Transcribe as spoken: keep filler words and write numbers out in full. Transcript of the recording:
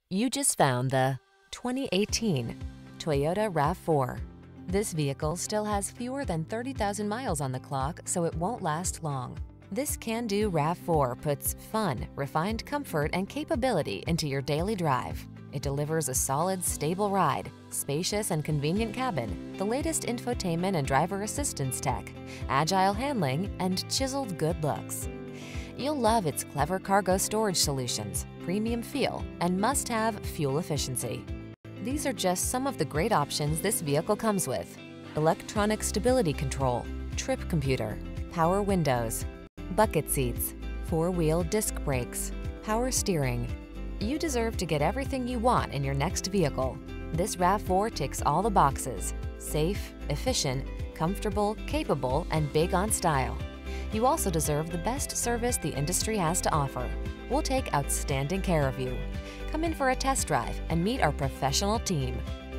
You just found the twenty eighteen Toyota RAV four. This vehicle still has fewer than thirty thousand miles on the clock, so it won't last long. This can-do RAV four puts fun, refined comfort, and capability into your daily drive. It delivers a solid, stable ride, spacious and convenient cabin, the latest infotainment and driver assistance tech, agile handling, and chiseled good looks. You'll love its clever cargo storage solutions, premium feel, and must-have fuel efficiency. These are just some of the great options this vehicle comes with: electronic stability control, trip computer, power windows, bucket seats, four-wheel disc brakes, power steering. You deserve to get everything you want in your next vehicle. This RAV four ticks all the boxes: safe, efficient, comfortable, capable, and big on style. You also deserve the best service the industry has to offer. We'll take outstanding care of you. Come in for a test drive and meet our professional team.